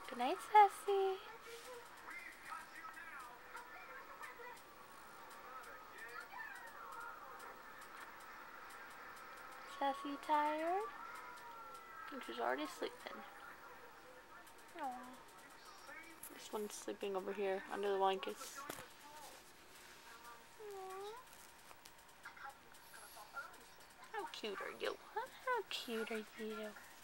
Good night, Sassy. Sassy tired? She's already sleeping. Aww. This one's sleeping over here under the blankets. Aww. How cute are you? Huh? How cute are you?